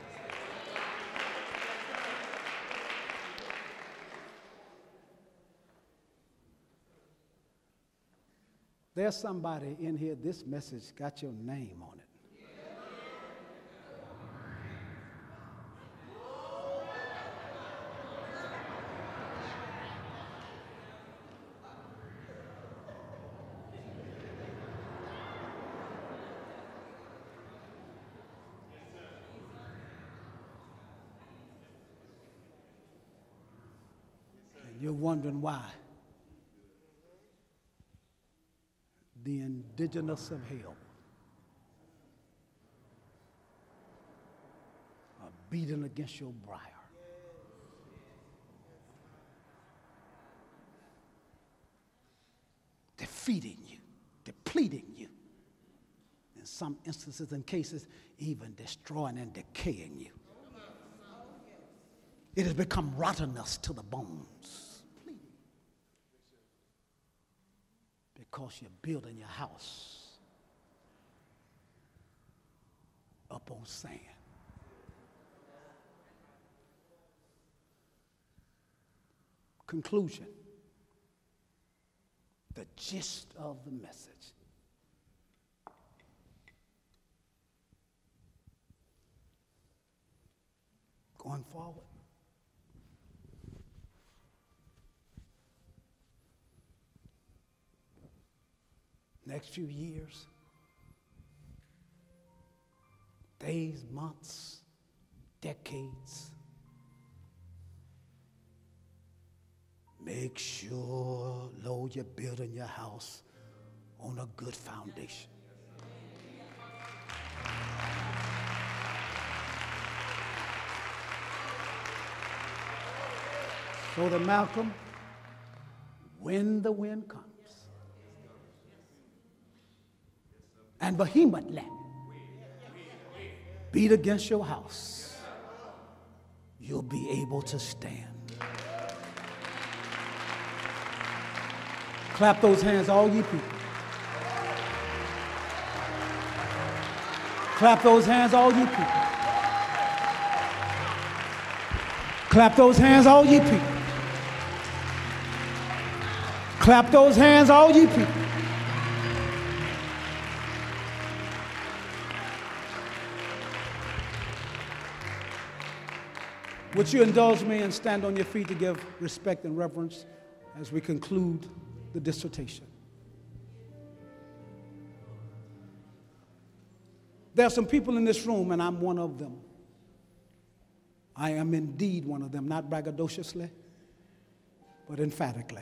There's somebody in here, this message got your name on it. And you're wondering why. The indigenous of hell are beating against your briar. Defeating you, depleting you, and some instances and cases, even destroying and decaying you. It has become rottenness to the bones. Because you're building your house up on sand. Conclusion. The gist of the message. Going forward. Next few years, days, months, decades, make sure, Lord, you're building your house on a good foundation. So that Malcolm, when the wind comes, and vehemently beat against your house, you'll be able to stand. Clap those hands, all ye people. Clap those hands, all ye people. Clap those hands, all ye people. Clap those hands, all ye people. Would you indulge me and stand on your feet to give respect and reverence as we conclude the dissertation? There are some people in this room, and I'm one of them. I am indeed one of them, not braggadociously, but emphatically.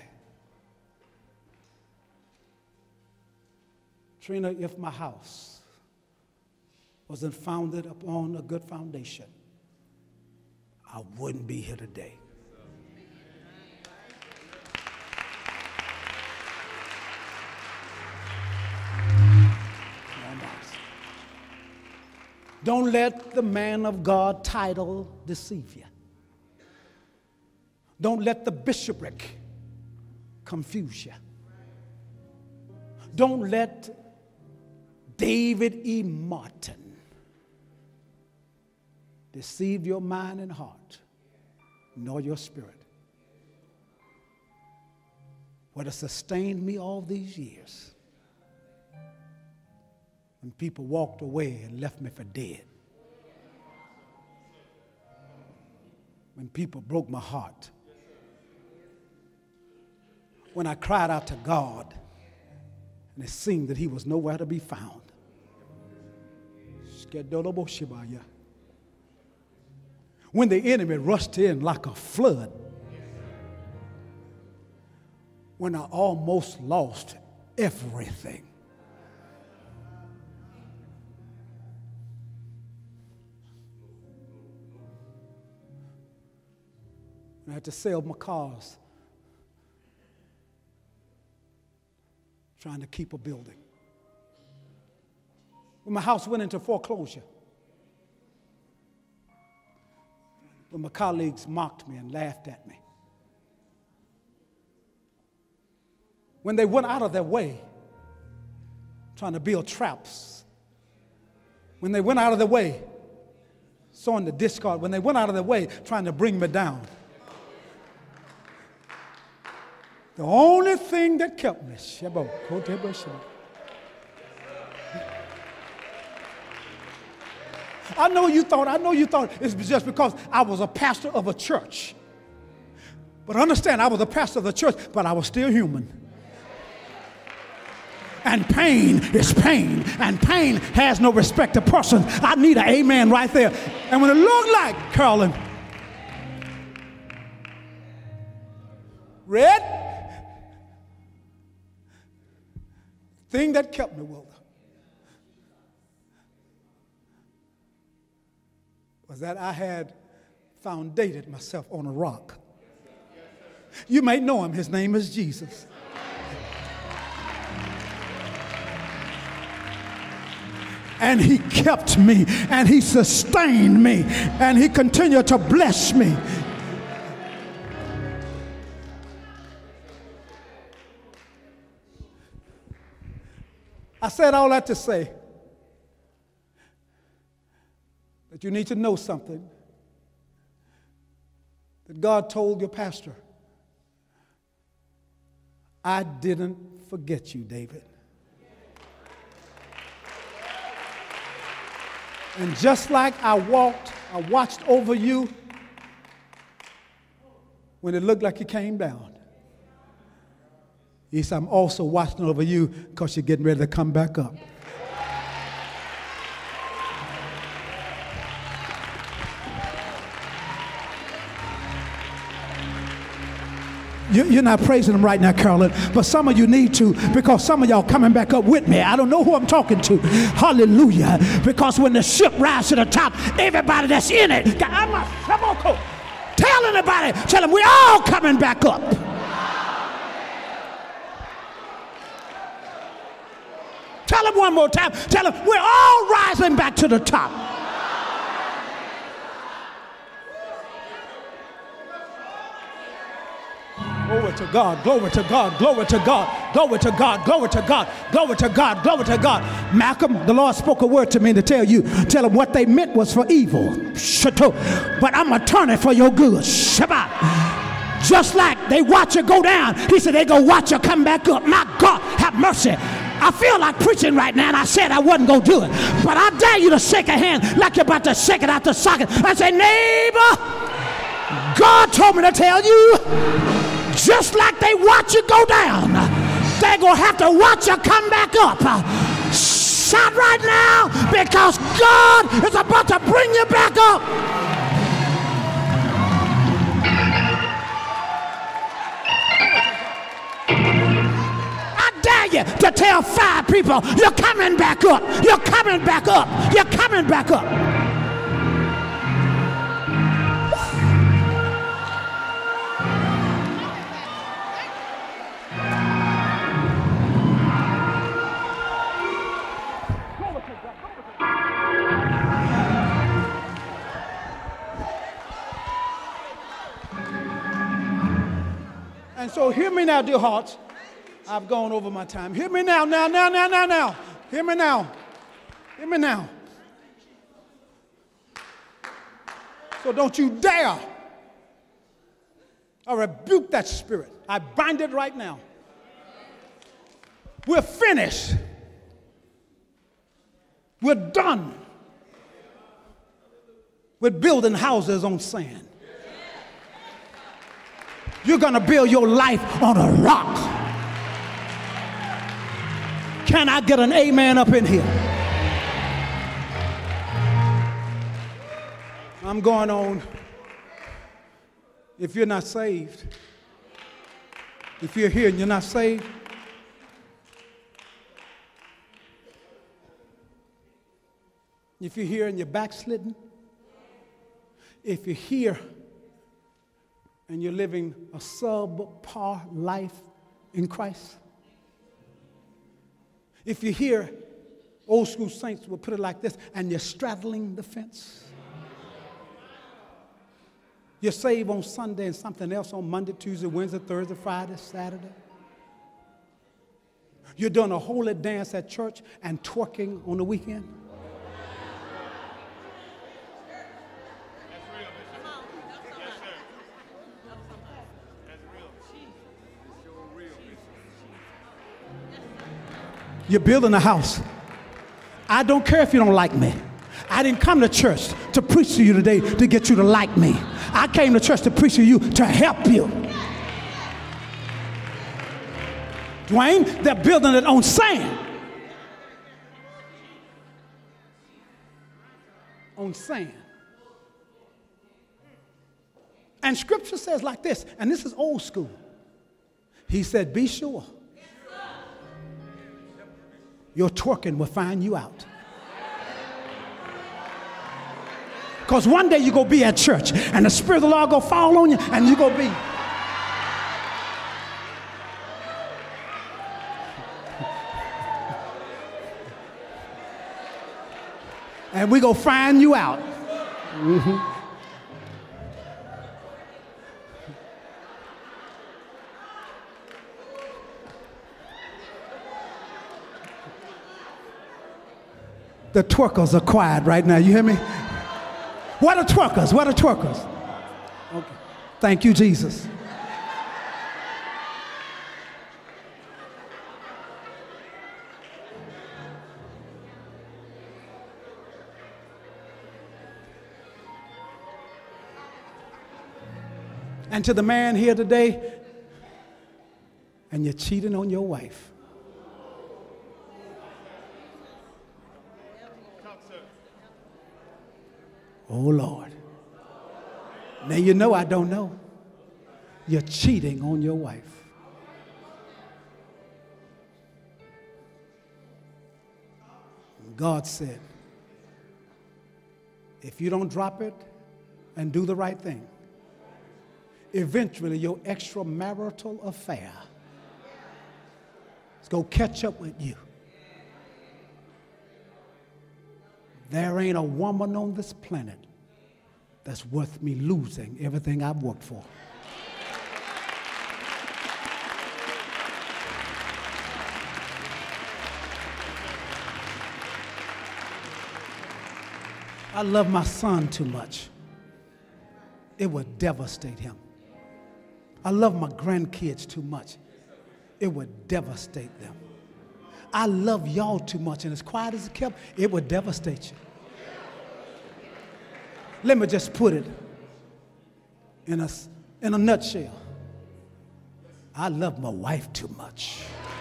Trina, if my house wasn't founded upon a good foundation, I wouldn't be here today. Don't let the man of God title deceive you. Don't let the bishopric confuse you. Don't let David E. Martin deceive your mind and heart, nor your spirit. What has sustained me all these years, when people walked away and left me for dead, when people broke my heart, when I cried out to God and it seemed that he was nowhere to be found. When the enemy rushed in like a flood, when I almost lost everything. I had to sell my cars, trying to keep a building. When my house went into foreclosure, when my colleagues mocked me and laughed at me, when they went out of their way trying to build traps, when they went out of their way sowing the discard, when they went out of their way trying to bring me down, the only thing that kept me, I know you thought, I know you thought it's just because I was a pastor of a church. But understand, I was a pastor of the church, but I was still human. And pain is pain, and pain has no respect to person. I need an amen right there. And when it looked like, Carolyn, red, thing that kept me, Wilder, was that I had foundated myself on a rock. You may know him. His name is Jesus. And he kept me, and he sustained me, and he continued to bless me. I said all that to say that you need to know something that God told your pastor. I didn't forget you, David. And just like I walked, I watched over you when it looked like you came down. He said, I'm also watching over you because you're getting ready to come back up. You're not praising him right now, Carolyn, but some of you need to, because some of y'all coming back up with me. I don't know who I'm talking to. Hallelujah. Because when the ship rises to the top, everybody that's in it, tell anybody, tell them we're all coming back up. Tell them one more time. Tell them we're all rising back to the top. Glory to God, glory to God, glory to God, glory to God, glory to God, glory to God, glory to God. Malcolm, the Lord spoke a word to me to tell you, tell them what they meant was for evil. But I'm going to turn it for your good. Shabbat. Just like they watch you go down, he said they go watch you come back up. My God, have mercy. I feel like preaching right now, and I said I wasn't going to do it. But I dare you to shake a hand like you're about to shake it out the socket. I say, neighbor, God told me to tell you, just like they watch you go down, they're going to have to watch you come back up. Shout right now, because God is about to bring you back up. I dare you to tell five people, you're coming back up. You're coming back up. You're coming back up. And so hear me now, dear hearts. I've gone over my time. Hear me now, now, now, now, now, now. Hear me now. Hear me now. So don't you dare. I rebuke that spirit. I bind it right now. We're finished. We're done with building houses on sand. You're going to build your life on a rock. Can I get an amen up in here? I'm going on. If you're not saved, if you're here and you're not saved, if you're here and you're backslidden, if you're here and you're living a subpar life in Christ, if you're here, old school saints will put it like this, and you're straddling the fence. You're saved on Sunday and something else on Monday, Tuesday, Wednesday, Thursday, Friday, Saturday. You're doing a holy dance at church and twerking on the weekend. You're building a house. I don't care if you don't like me. I didn't come to church to preach to you today to get you to like me. I came to church to preach to you to help you. Dwayne, they're building it on sand. On sand. And scripture says like this, and this is old school. He said, be sure your twerking will find you out. Because one day you're going to be at church and the Spirit of the Lord going to fall on you and you're going to be. and we go find you out. Mm-hmm. The twerkers are quiet right now. You hear me? What are twerkers? What are twerkers? Okay. Thank you, Jesus. And to the man here today, and you're cheating on your wife. Oh, Lord. Now you know I don't know. You're cheating on your wife. God said, if you don't drop it and do the right thing, eventually your extramarital affair is going to catch up with you. There ain't a woman on this planet that's worth me losing everything I've worked for. I love my son too much. It would devastate him. I love my grandkids too much. It would devastate them. I love y'all too much, and as quiet as it kept, it would devastate you. Let me just put it in a, in a nutshell. I love my wife too much.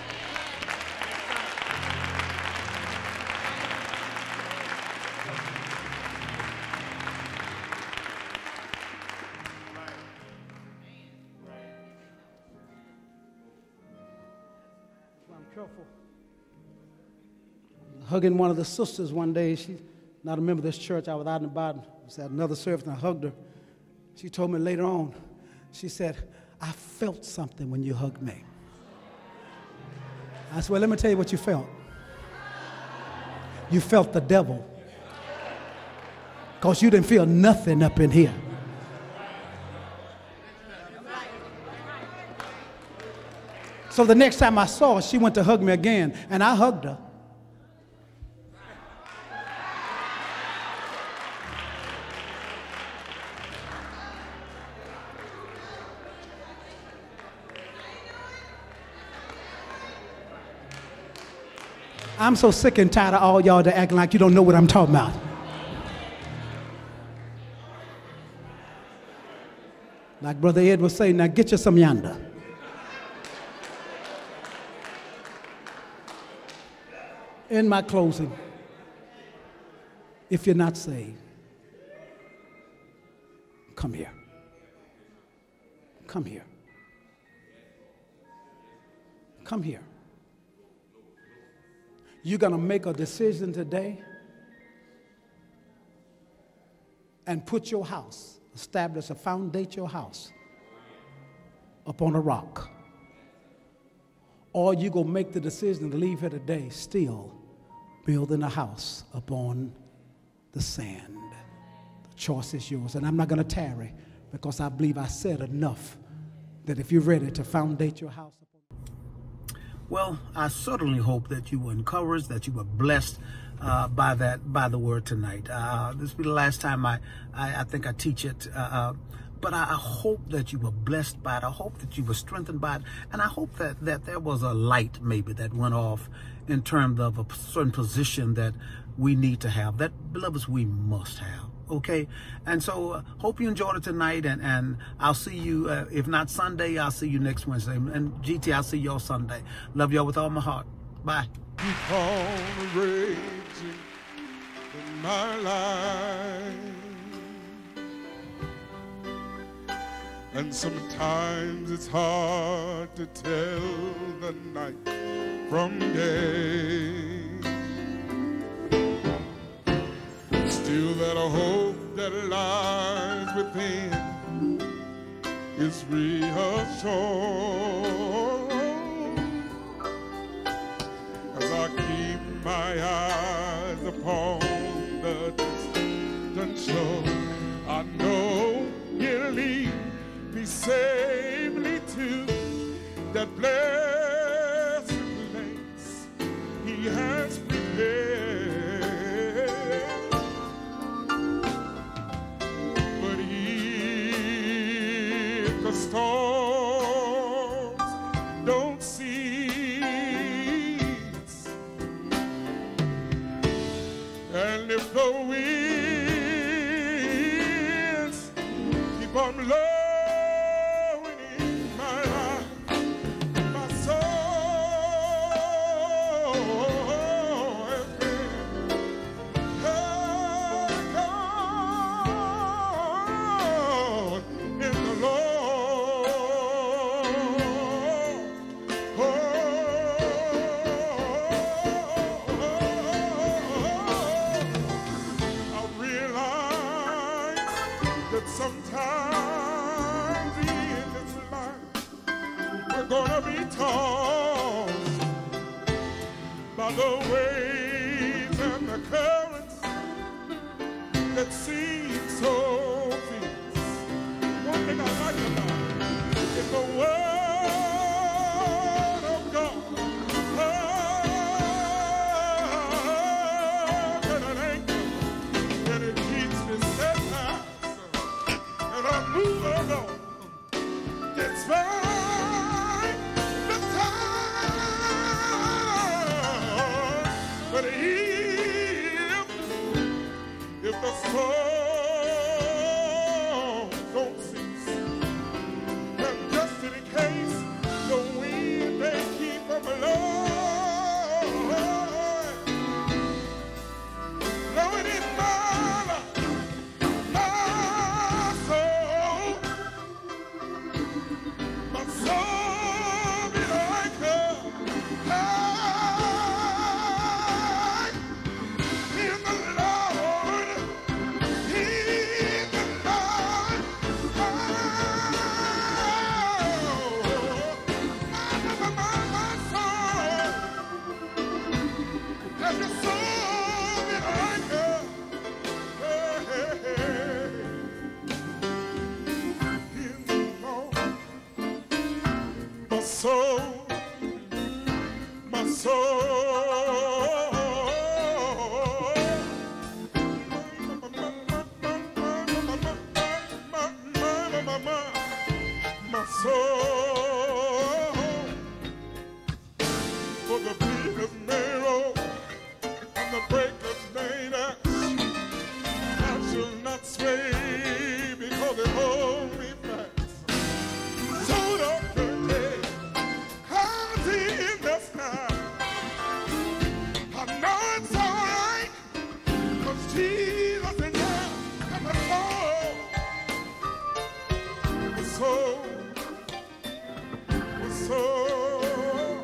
I'm careful. Hugging one of the sisters one day. She's not a member of this church. I was out and about. I was at another service and I hugged her. She told me later on, she said, I felt something when you hugged me. I said, well, let me tell you what you felt. You felt the devil. Because you didn't feel nothing up in here. So the next time I saw her, she went to hug me again, and I hugged her. I'm so sick and tired of all y'all that acting like you don't know what I'm talking about. Like Brother Ed was saying, now get you some yonder. In my closing, if you're not saved, come here. Come here. Come here. You're going to make a decision today and put your house, establish a foundate your house upon a rock. Or you're going to make the decision to leave here today still building a house upon the sand. The choice is yours. And I'm not going to tarry because I believe I said enough that if you're ready to foundate your house. Well, I certainly hope that you were encouraged, that you were blessed uh, by that, by the word tonight. Uh, this will be the last time I, I, I think I teach it. Uh, uh, but I, I hope that you were blessed by it. I hope that you were strengthened by it. And I hope that, that there was a light maybe that went off in terms of a certain position that we need to have, that, beloveds, we must have. Okay, and so uh, hope you enjoyed it tonight, and, and I'll see you, uh, if not Sunday, I'll see you next Wednesday. And G T, I'll see y'all Sunday. Love y'all with all my heart. Bye. Keep on raging in my life, and sometimes it's hard to tell the night from day. Still that hope that lies within is reassured as I keep my eyes upon the that blessed place he has prepared. But if the storms don't cease, and if the winds keep on blowing, sometimes in this life we're gonna be tossed by the waves and the currents that seem so fierce. One thing I like about it is the word of God. Oh, and an anchor, and it keeps me steadfast. Move along, despite the time. But if, if the storm don't cease, and just in case the wind may keep on blowing, blowing in my life. Soul, my soul, my soul, for the beat of narrow and the break of made axe, I shall not sway because they hold me fast. So don't forget in the sky. I know it's alright, 'cause Jesus in there and the soul, the soul, the soul.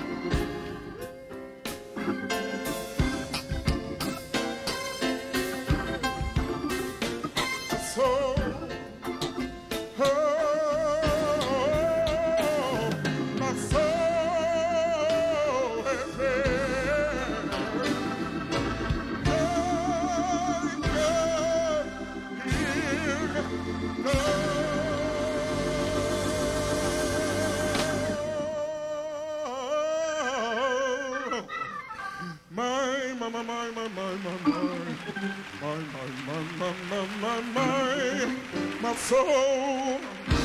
The soul, oh, my soul. My, my, my, my, my, my, my, my, my, my, my, my, my, my, my soul.